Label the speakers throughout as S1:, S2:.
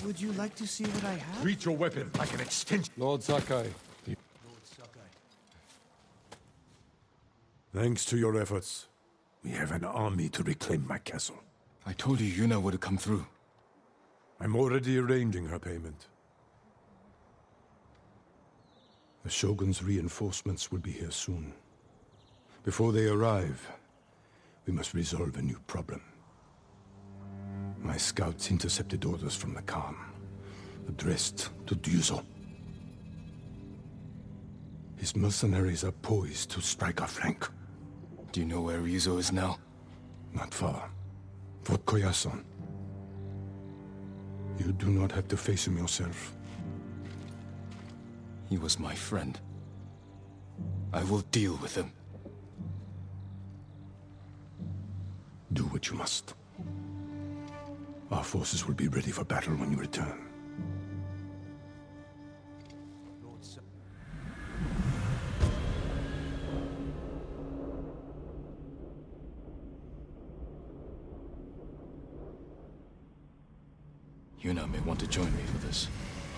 S1: Would you like to see what I have?
S2: Treat your weapon like an extension.
S3: Lord Sakai.
S1: Lord Sakai.
S2: Thanks to your efforts, we have an army to reclaim my castle.
S3: I told you Yuna would come through.
S2: I'm already arranging her payment. The Shogun's reinforcements will be here soon. Before they arrive, we must resolve a new problem. My scouts intercepted orders from the Khan, addressed to Ryuzo. His mercenaries are poised to strike our flank.
S3: Do you know where Ryuzo is now?
S2: Not far. Fort Koyasan. You do not have to face him yourself.
S3: He was my friend. I will deal with him.
S2: Do what you must. Our forces will be ready for battle when you return.
S3: Yuna may want to join me for this.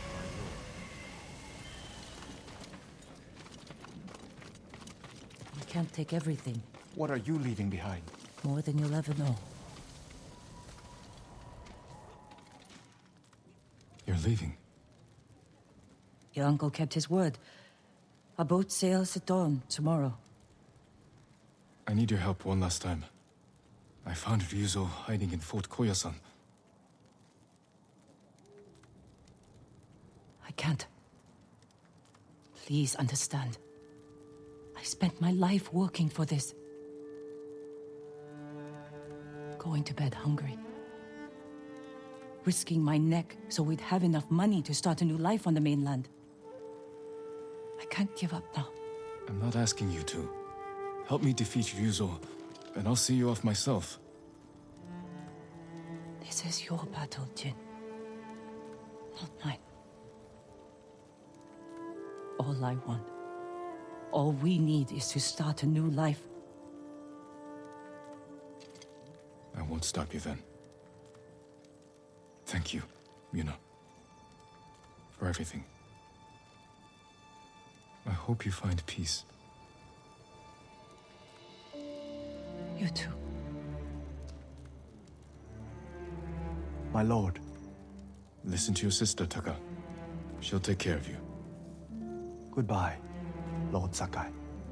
S4: We can't take everything.
S1: What are you leaving behind?
S4: More than you'll ever know.
S3: You're leaving?
S4: Your uncle kept his word. Our boat sails at dawn tomorrow.
S3: I need your help one last time. I found Ryuzo hiding in Fort Koyasan.
S4: I can't. Please understand. I spent my life working for this. Going to bed hungry. Risking my neck so we'd have enough money to start a new life on the mainland. I can't give up now.
S3: I'm not asking you to. Help me defeat Ryuzo, and I'll see you off myself.
S4: This is your battle, Jin. Not mine. All I want, all we need is to start a new life.
S3: I won't stop you then. Thank you, Yuna. For everything. I hope you find peace.
S4: You too.
S1: My lord.
S3: Listen to your sister, Taka. She'll take care of you.
S1: Goodbye, Lord Sakai.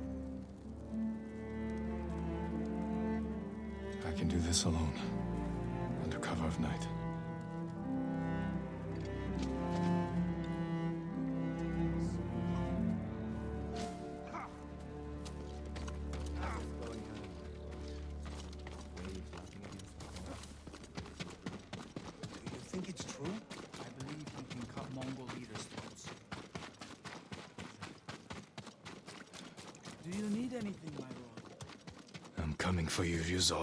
S3: I can do this alone, under cover of night.
S1: Do you think it's true? I believe we can cut Mongol leaders' throats. Do you need anything, my lord?
S3: I'm coming for you, Ryuzo.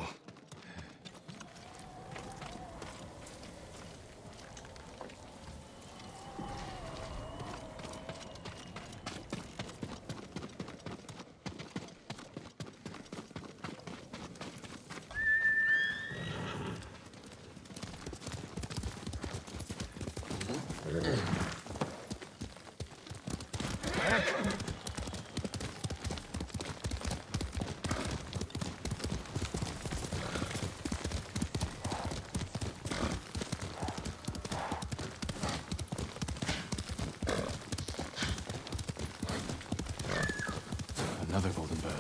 S3: Another golden bird.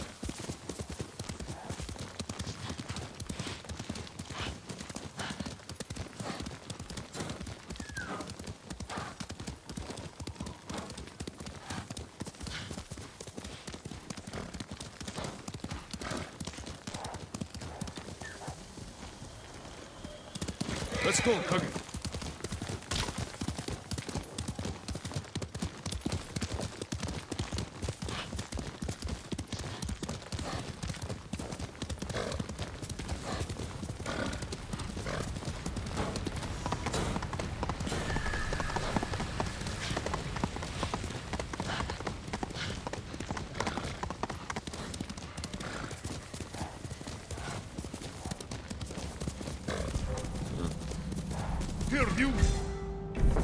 S3: Let's go, Kage.
S2: Here, you!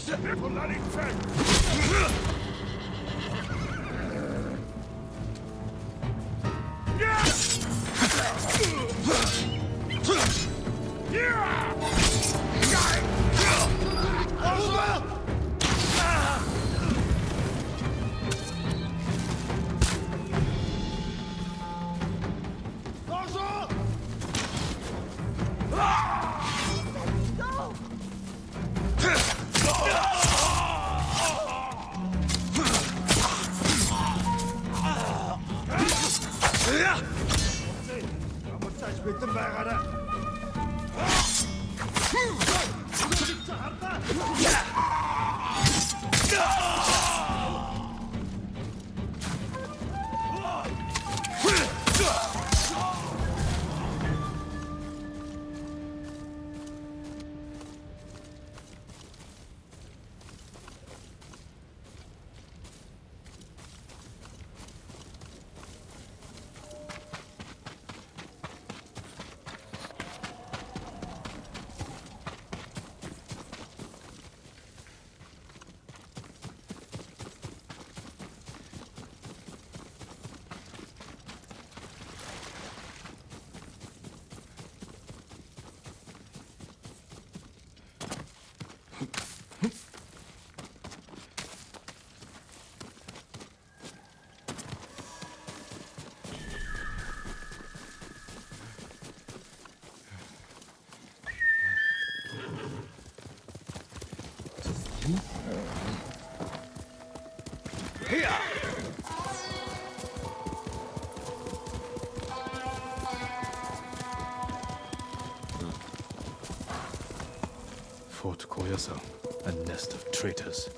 S3: Fort Koyasan, a nest of traitors.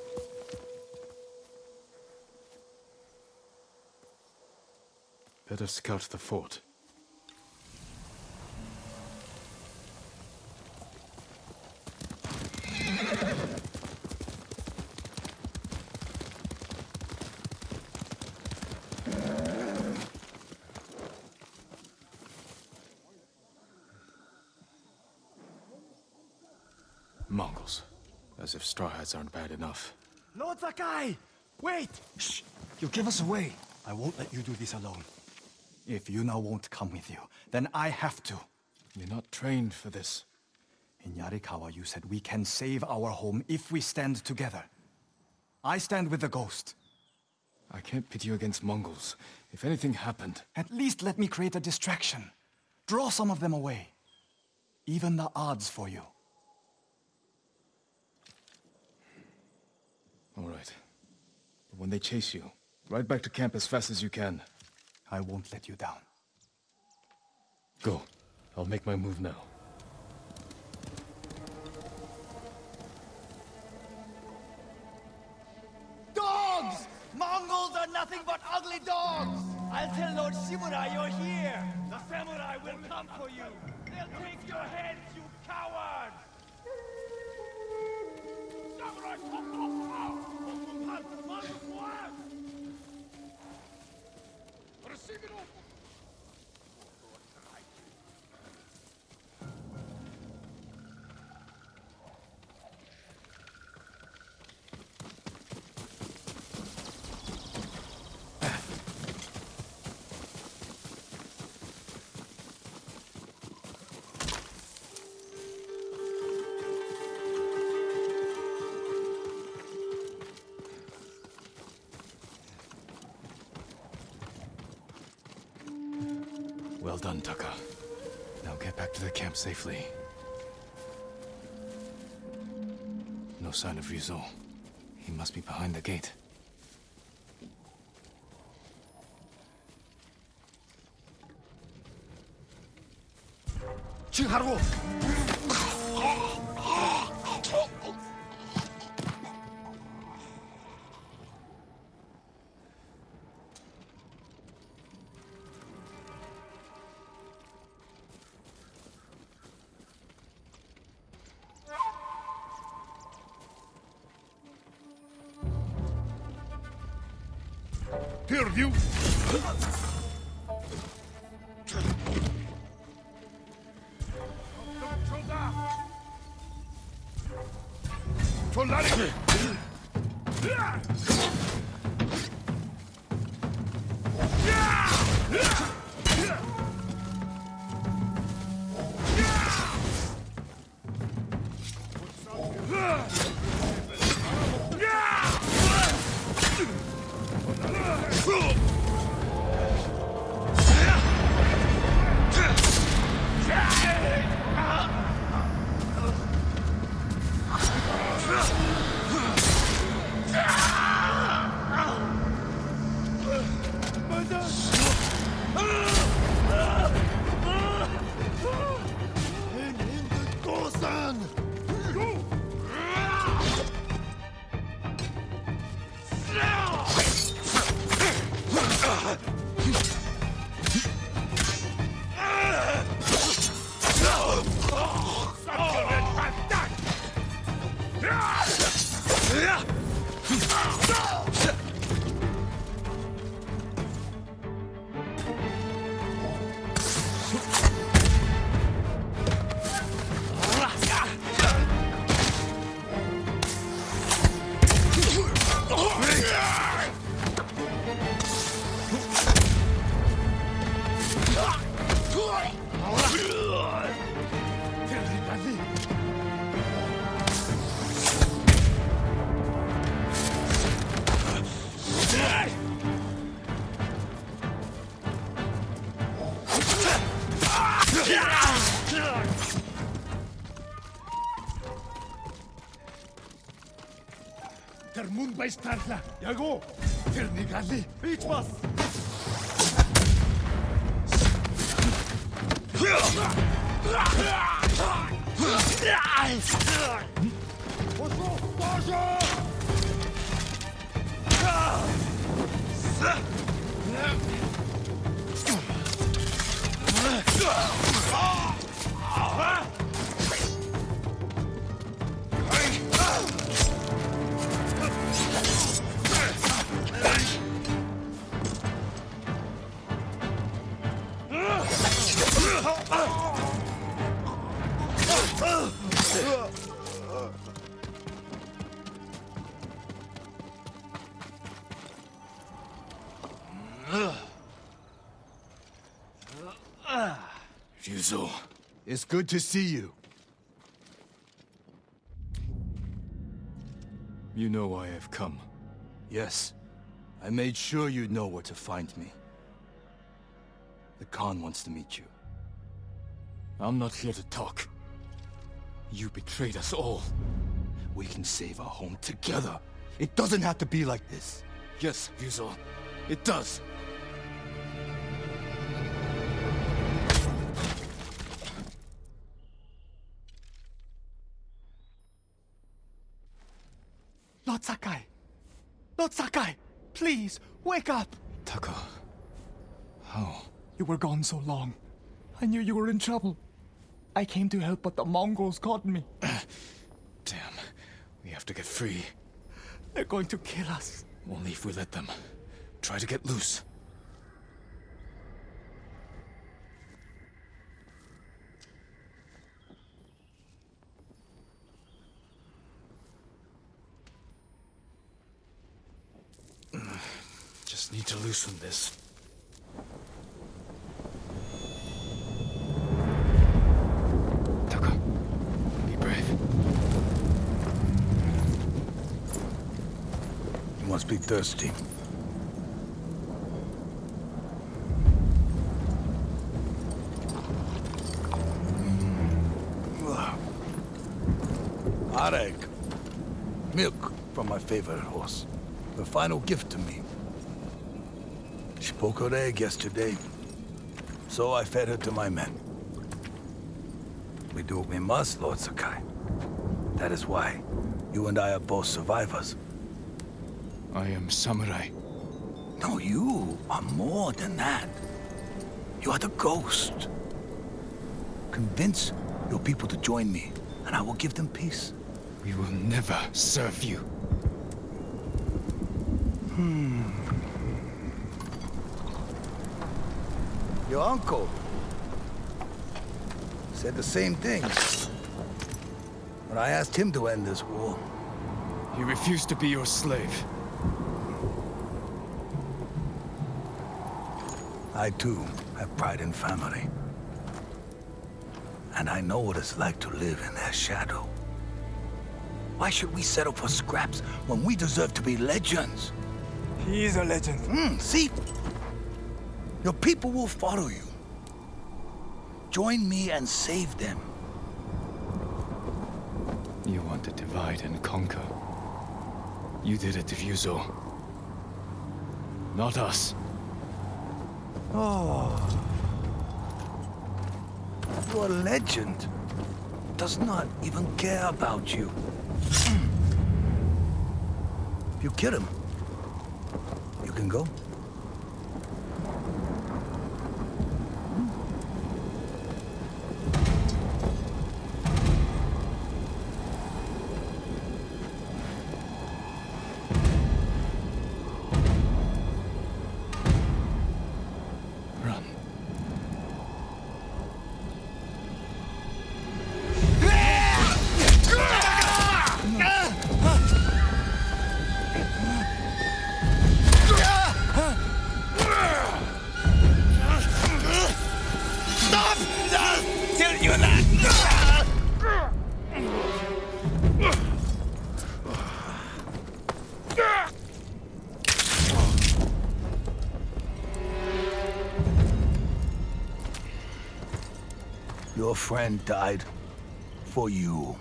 S3: Better scout the fort. Mongols. As if straw hats aren't bad enough.
S1: Lord Sakai! Wait! Shh! You give us away. I won't let you do this alone. If Yuna won't come with you, then I have to.
S3: You're not trained for this.
S1: In Yarikawa, you said we can save our home if we stand together. I stand with the ghost.
S3: I can't pit you against Mongols. If anything happened...
S1: At least let me create a distraction. Draw some of them away. Even the odds for you.
S3: All right. But when they chase you, ride back to camp as fast as you can.
S1: I won't let you down.
S3: Go. I'll make my move now.
S1: Dogs! Mongols are nothing but ugly dogs! I'll tell Lord Shimura you're here! The samurai will come for you! They'll take your heads, you cowards! Samurai,
S3: Well done, Taka. Now get back to the camp safely. No sign of Ryuzo. He must be behind the gate.
S1: Chiharu!
S2: Perdu! von Larigen!
S5: Termun baistarla, yago, ternigali, bichmas.
S3: Ryuzo.
S2: It's good to see you.
S3: You know why I've come.
S2: Yes. I made sure you'd know where to find me. The Khan wants to meet you.
S3: I'm not here to talk. You betrayed us all.
S2: We can save our home together. It doesn't have to be like this.
S3: Yes, Ryuzo. It does.
S5: Lord Sakai! Lord Sakai! Please, wake up!
S3: Taka. How?
S5: You were gone so long. I knew you were in trouble. I came to help, but the Mongols caught me.
S3: Damn. We have to get free.
S5: They're going to kill us.
S3: Only if we let them. Try to get loose. Just need to loosen this. Taka, be brave.
S2: You must be thirsty. Areg. Milk from my favorite horse. The final gift to me. She broke her egg yesterday, so I fed her to my men. We do what we must, Lord Sakai. That is why you and I are both survivors.
S3: I am samurai.
S2: No, you are more than that. You are the ghost. Convince your people to join me, and I will give them peace.
S3: We will never serve you.
S2: Your uncle said the same thing when I asked him to end this war.
S3: He refused to be your slave.
S6: I too have pride in family. And I know what it's like to live in their shadow. Why should we settle for scraps when we deserve to be legends?
S5: He is a legend.
S6: See? Your people will follow you. Join me and save them.
S3: You want to divide and conquer. You did it to Ryuzo. Not us.
S6: Oh. Your legend does not even care about you. If you kill him, you can go.
S3: Run.
S1: Stop! Tell you that!
S6: Your friend died for you.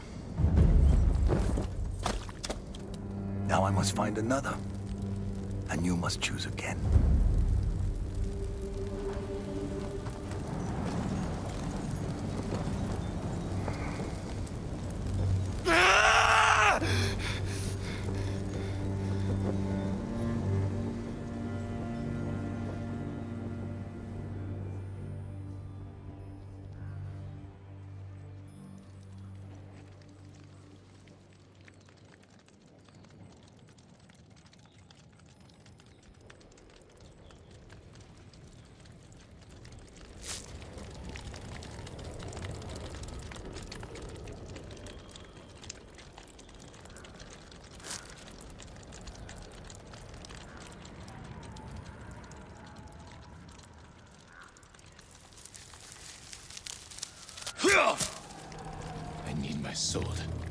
S6: Now I must find another. And you must choose again.
S3: I need my sword.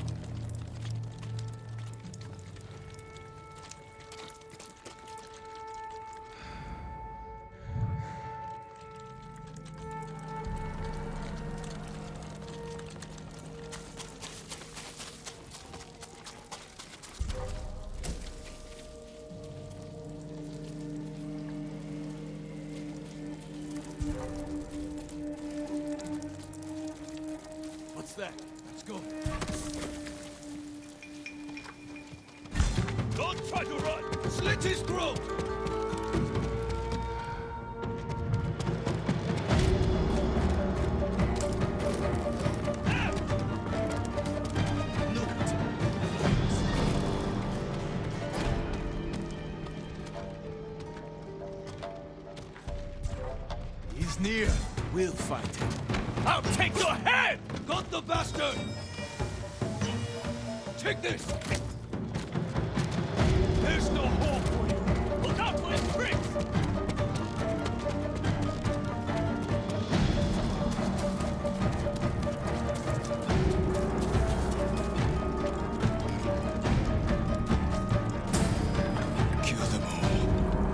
S1: What's that? Let's go. Don't try to run! Slit his throat! He's near. We'll fight him. I'll take your head! Got the bastard! Take this! There's no hope for you! Look out for his tricks!
S3: Kill them all.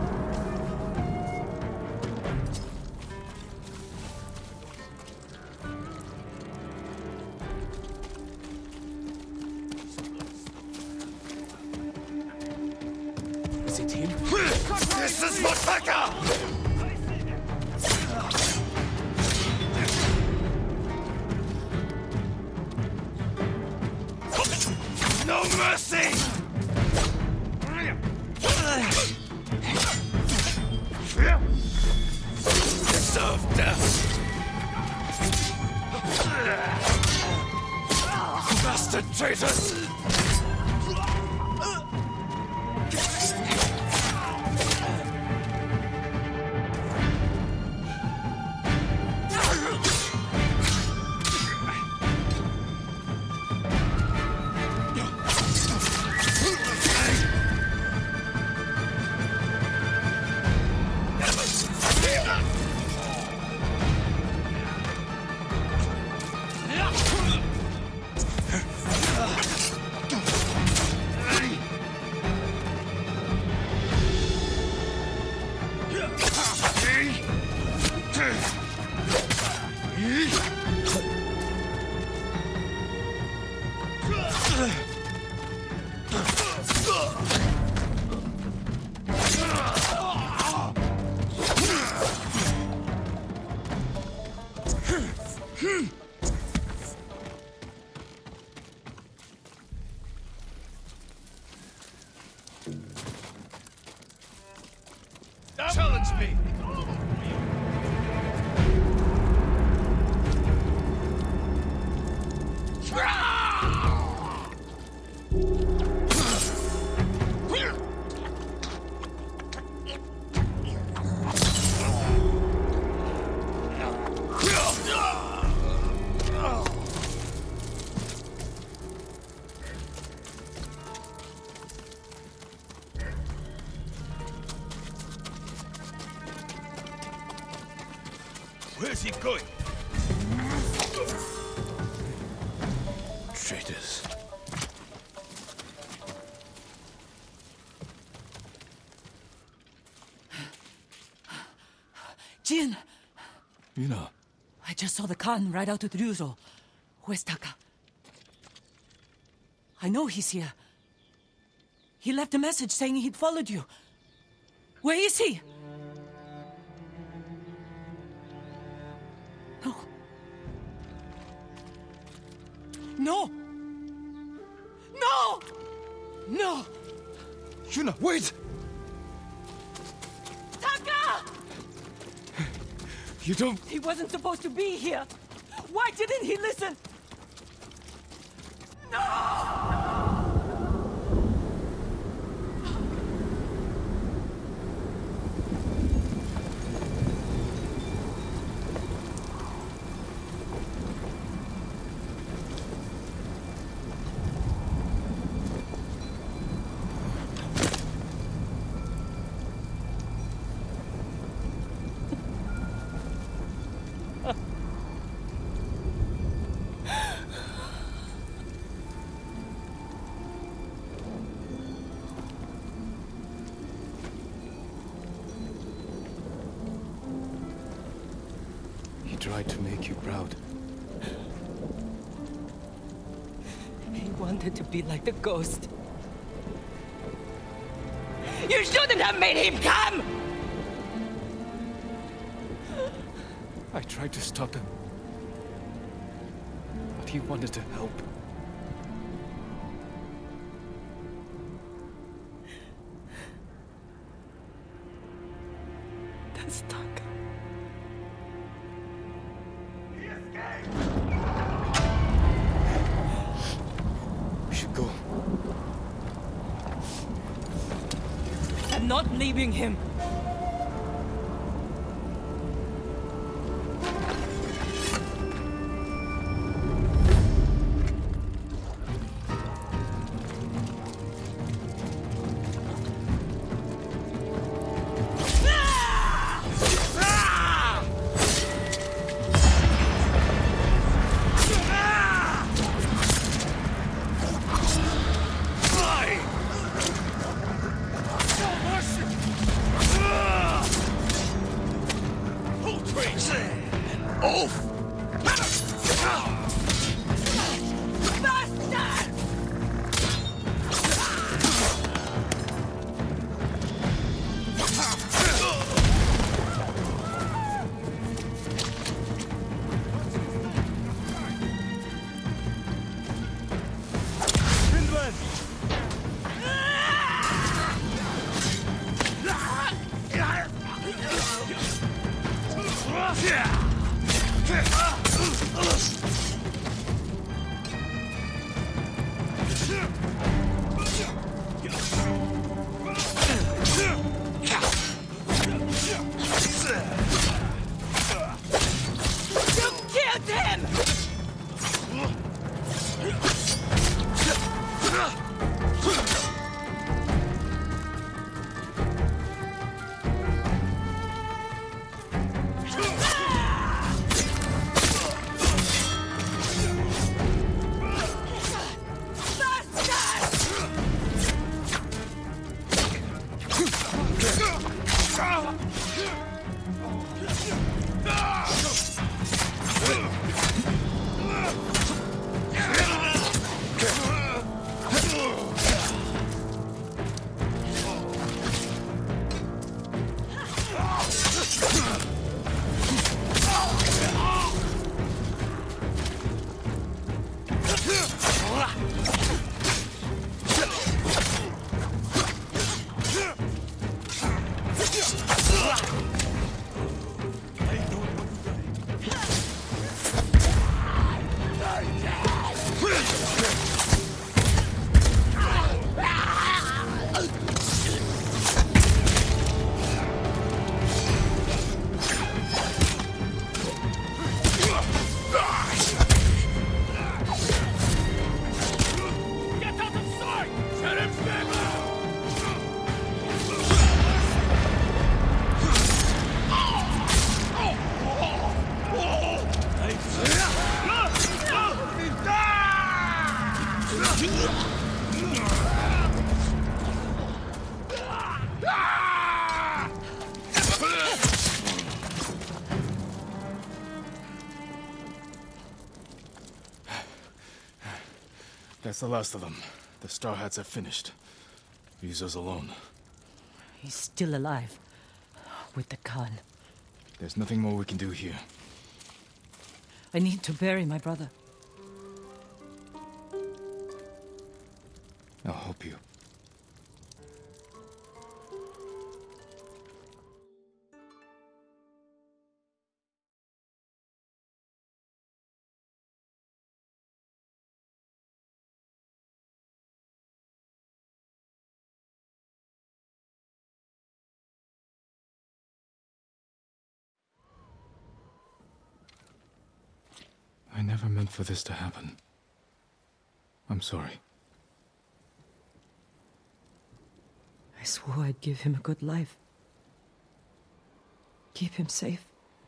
S1: Is it him? This is Motaka! No mercy! Deserve death! Bastard traitors!
S6: Challenge me! Where's he going? Traitors.
S4: Jin!
S3: Yuna.
S4: I just saw the Khan ride out with Ryuzo. Where's Taka? I know he's here. He left a message saying he'd followed you. Where is he? No. No! No! No!
S3: Yuna, wait!
S4: Taka!
S3: You don't...
S4: He wasn't supposed to be here. Why didn't he listen? No!
S3: He tried to make you proud.
S4: He wanted to be like the ghost. You shouldn't have made him come!
S3: I tried to stop him. But he wanted to help.
S4: That's Taka.
S3: We should go.
S4: I'm not leaving him.
S6: Fly! No mercy!
S3: That's the last of them. The Star Hats have finished. Ryuzo's alone.
S4: He's still alive. With the Khan.
S3: There's nothing more we can do here.
S4: I need to bury my brother.
S3: I'll help you. I never meant for this to happen. I'm sorry.
S4: I swore I'd give him a good life. Keep him safe.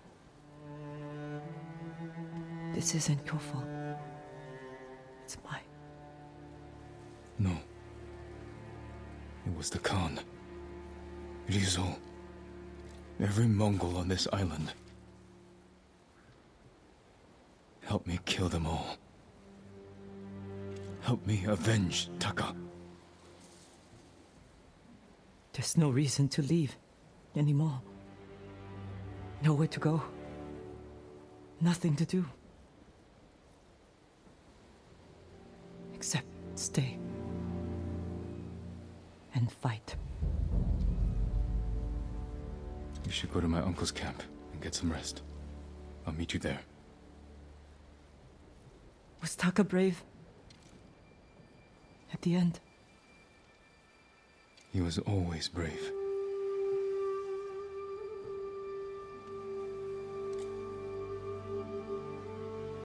S4: This isn't your fault. It's mine.
S3: No. It was the Khan. Ryuzo. Every Mongol on this island. Help me kill them all. Help me avenge Taka.
S4: There's no reason to leave anymore. Nowhere to go. Nothing to do. Except stay. And fight.
S3: You should go to my uncle's camp and get some rest. I'll meet you there.
S4: Was Taka brave? At the end?
S3: He was always brave.